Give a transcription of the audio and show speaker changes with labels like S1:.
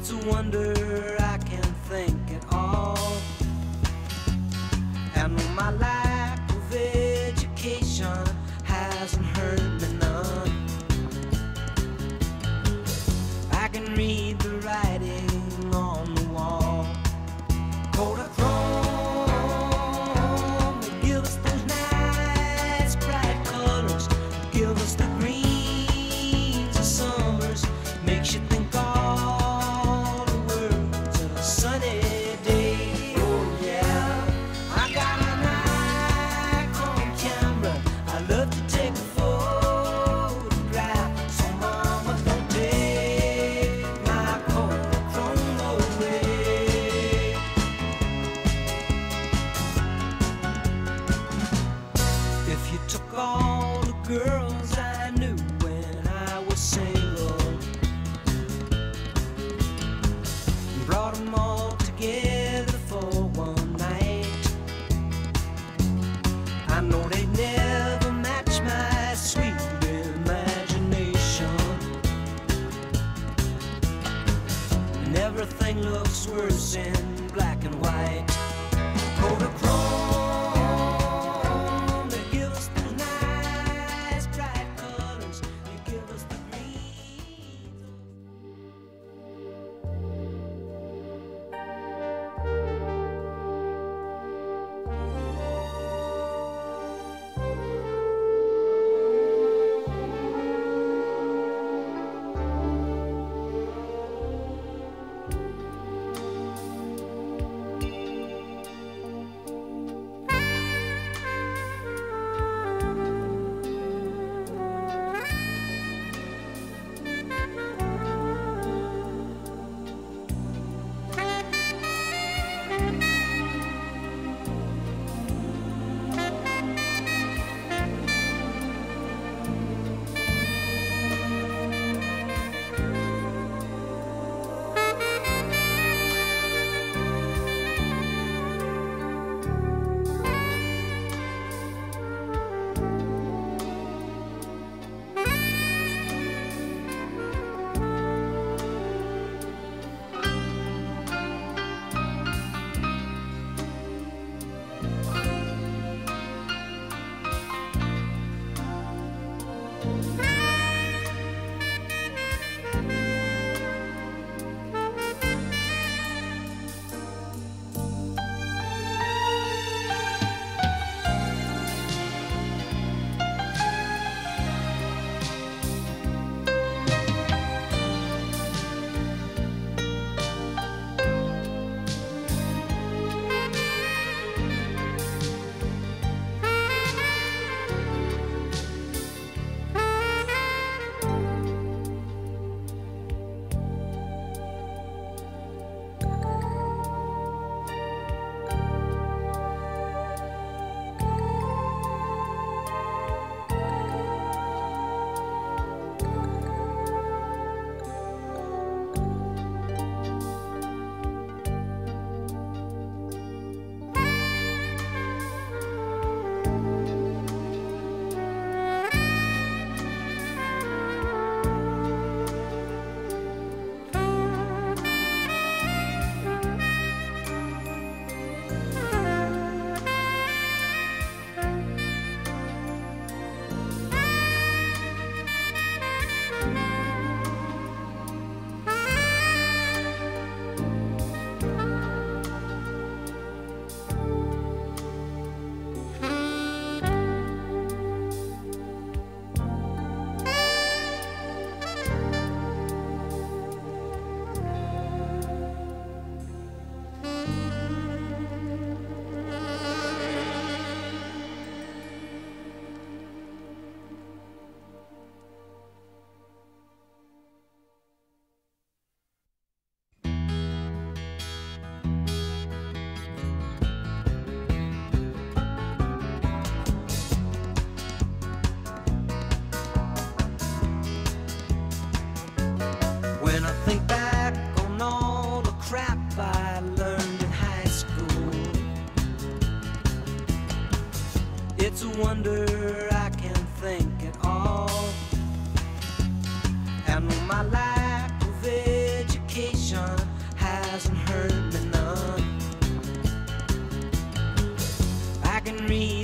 S1: It's a wonder I can think at all. And my lack of education hasn't hurt me none. I can read the writing on the wall. Kodachrome, they give us those nice bright colors, give us the greens of summers, makes you think all the world's a sunny day. Oh yeah, I got a Nikon camera, I love to take a photograph. So mama, don't take my Kodachrome away. If you took all the girls I knew when I was single, brought them all together for one night, I know they'd never match my sweet imagination. And everything looks worse in black and white. Kodachrome, they give us the nice bright colors, they give us the greens. It's a wonder I can think at all. And my lack of education reason.